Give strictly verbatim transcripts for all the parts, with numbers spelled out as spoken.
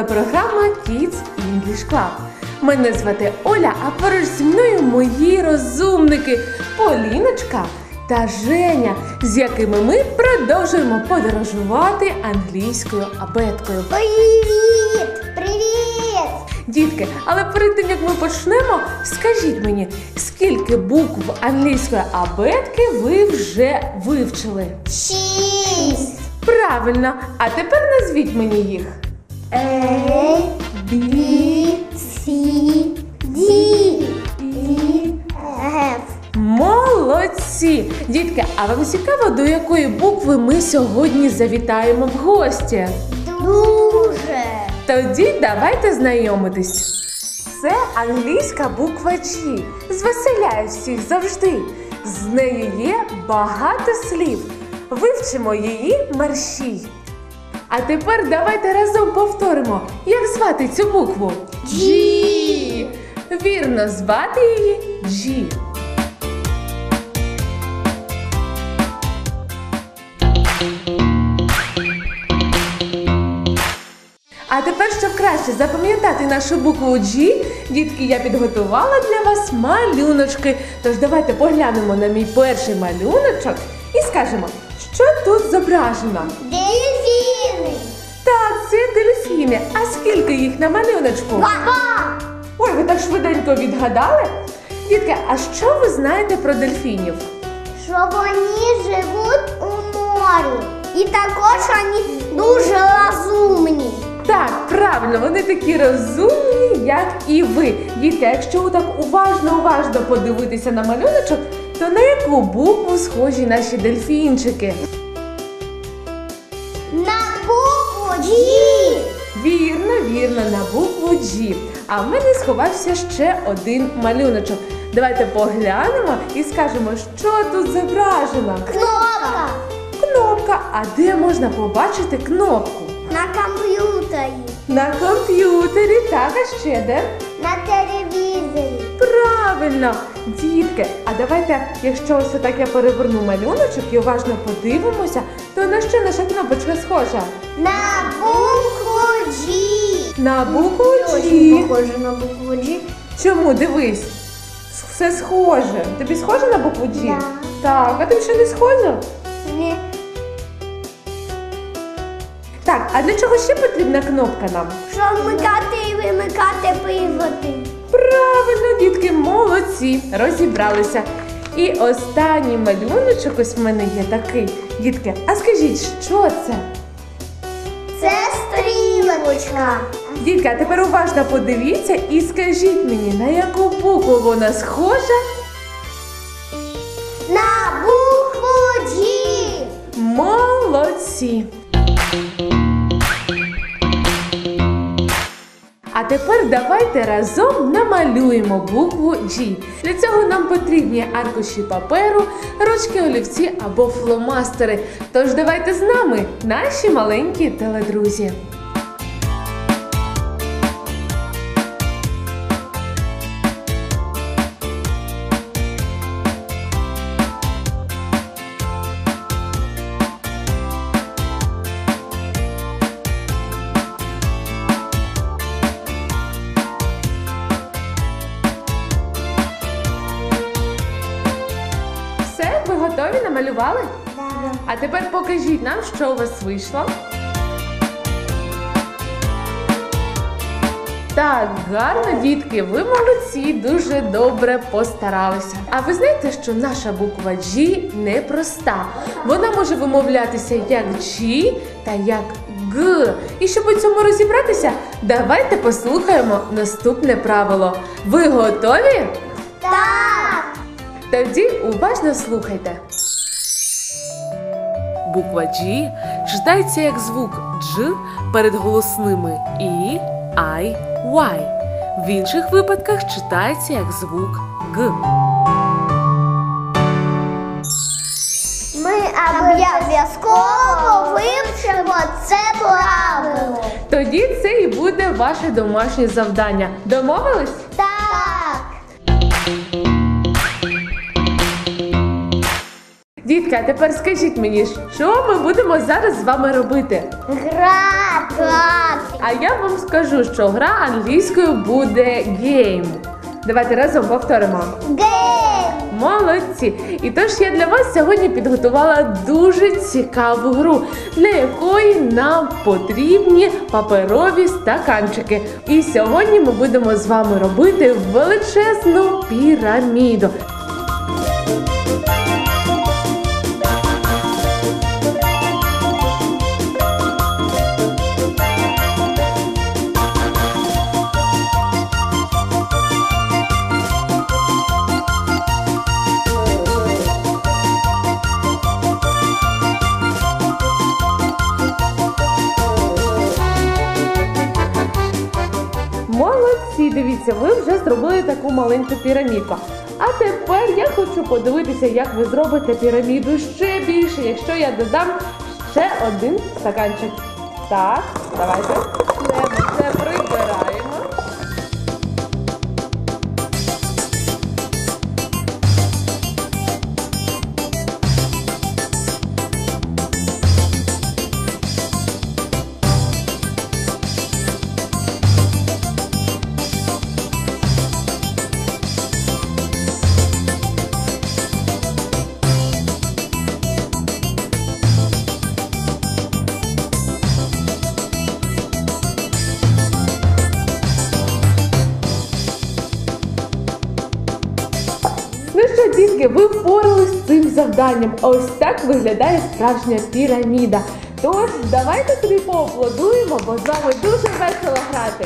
телепрограма Kids English Club. Мене звати Оля, а поруч зі мною мої розумники Поліночка та Женя, з якими ми продовжуємо подорожувати англійською абеткою. Привіт! Привіт! Дітки, але перед тим, як ми почнемо, скажіть мені, скільки букв англійської абетки ви вже вивчили? Шість. Правильно, а тепер назвіть мені їх. A, B, C, D, E, F. Молодці! Дітки, а вам цікаво, до якої букви ми сьогодні завітаємо в гості? Дуже. Тоді давайте знайомитись. Це англійська буква G. Звеселяє всіх завжди. З нею є багато слів. Вивчимо її мерщій. А тепер давайте разом повторимо, як звати цю букву. G. Вірно, звати її G. А тепер, щоб краще запам'ятати нашу букву G, дітки, я підготувала для вас малюночки. Тож давайте поглянемо на мій перший малюночок і скажемо, що тут зображено. Дельфіни. Так, це дельфіни. А скільки їх на малюночку? Два. Ой, ви так швиденько відгадали? Дітки, а що ви знаєте про дельфінів? Що вони живуть у морі. І також вони дуже розумні. Так, правильно, вони такі розумні, як і ви. Дітки, якщо ви так уважно-уважно подивитися на малюночок, то на яку букву схожі наші дельфінчики? На букву G. Вірно, вірно, на букву G. А в мене сховався ще один малюночок. Давайте поглянемо і скажемо, що тут зображено. Кнопка. Кнопка. А де можна побачити кнопку? На комп'ютері. На комп'ютері. Так, а ще де? На телевізорі. Правильно, дітки, а давайте, якщо ось отак я переверну малюночок і уважно подивимося, то на що наша кнопочка схожа? На букву G. На букву Дуже G. похоже на букву G. Чому? Дивись, все схоже. Тобі схоже на букву G? Да. Так, а тобі що не схоже? Ні. Так, а для чого ще потрібна кнопка нам? Щоб вмикати і вимикати приводи. Правильно, дітки, молодці, розібралися. І останній малюночок ось в мене є такий. Дітки, а скажіть, що це? Це стрілочка. Дітки, а тепер уважно подивіться і скажіть мені, на яку букву вона схожа? На букву G. Молодці! А тепер давайте разом намалюємо букву G. Для цього нам потрібні аркуші паперу, ручки, олівці або фломастери. Тож давайте з нами, наші маленькі теледрузі. Все, ви готові? Намалювали? Да. А тепер покажіть нам, що у вас вийшло. Так, гарно, дітки, ви молодці, дуже добре постаралися. А ви знаєте, що наша буква G непроста. Вона може вимовлятися як G та як Г. І щоб у цьому розібратися, давайте послухаємо наступне правило. Ви готові? Так. Тоді уважно слухайте. Буква G читається як звук Дж перед голосними І, Ай, Вай. В інших випадках читається як звук Г. Ми обов'язково вивчимо це правило. Тоді це і буде ваше домашнє завдання. Домовились? Так. Дітка, а тепер скажіть мені, що ми будемо зараз з вами робити? Грати. А я вам скажу, що гра англійською буде game. Давайте разом повторимо. Гейм. Молодці! І тож я для вас сьогодні підготувала дуже цікаву гру, для якої нам потрібні паперові стаканчики. І сьогодні ми будемо з вами робити величезну піраміду. Молодці, дивіться, ви вже зробили таку маленьку пірамідку. А тепер я хочу подивитися, як ви зробите піраміду ще більше, якщо я додам ще один стаканчик. Так, давайте. Це все прибираємо. Ну що, дітки, ви впорались з цим завданням. Ось так виглядає справжня піраміда. Тож, давайте собі поаплодуємо, бо з вами дуже весело грати.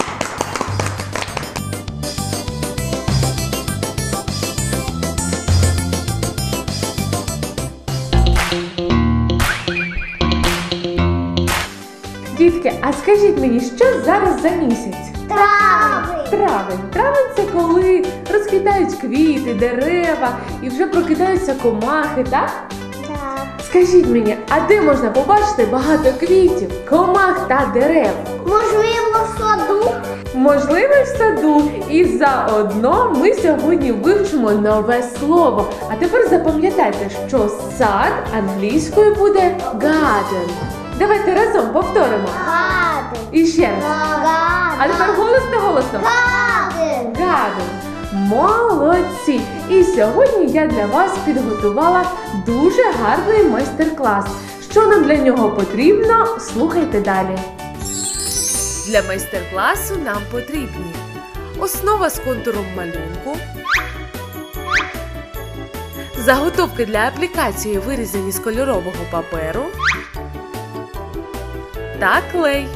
Дітки, а скажіть мені, що зараз за місяць? Травень. Травень. Травень – це коли розквітають квіти, дерева і вже прокидаються комахи, так? Так. Скажіть мені, а де можна побачити багато квітів, комах та дерев? Можливо, в саду. Можливо, в саду. І заодно ми сьогодні вивчимо нове слово. А тепер запам'ятайте, що сад англійською буде garden. Давайте разом повторимо. Гаден. І ще раз. А тепер Гаден. голосно-голосно. Гаден. Гарно! Молодці! І сьогодні я для вас підготувала дуже гарний майстер-клас. Що нам для нього потрібно, слухайте далі. Для майстер-класу нам потрібні основа з контуром малюнку, заготовки для аплікації, вирізані з кольорового паперу, та клей.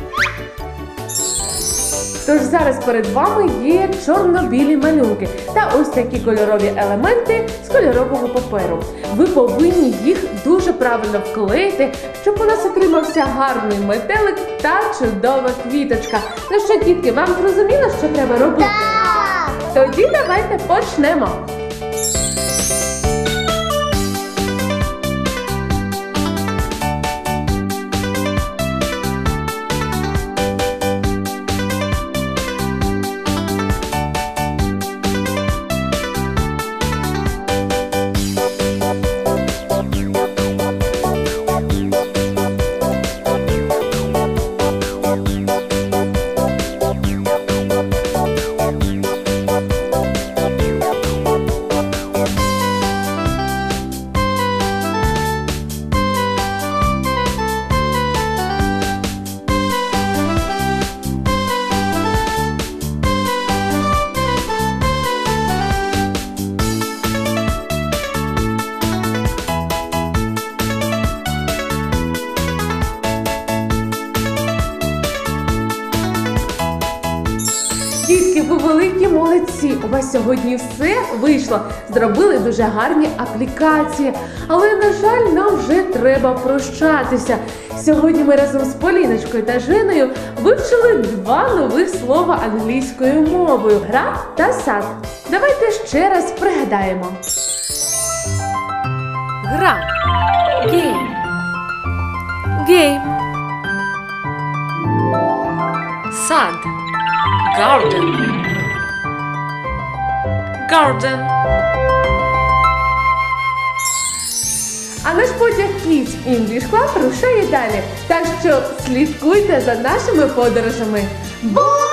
Тож зараз перед вами є чорно-білі малюнки та ось такі кольорові елементи з кольорового паперу. Ви повинні їх дуже правильно вклеїти, щоб у нас отримався гарний метелик та чудова квіточка. Ну що, дітки, вам зрозуміло, що треба робити? Так. Тоді давайте почнемо. Дітки, ви великі молодці! У вас сьогодні все вийшло. Зробили дуже гарні аплікації. Але, на жаль, нам вже треба прощатися. Сьогодні ми разом з Поліночкою та Женою вивчили два нових слова англійською мовою – гра та сад. Давайте ще раз пригадаємо. Гра. Game. Game. Сад. Garden. Garden. А наш потяг Kids English Club рушає далі. Так що слідкуйте за нашими подорожами. Бу!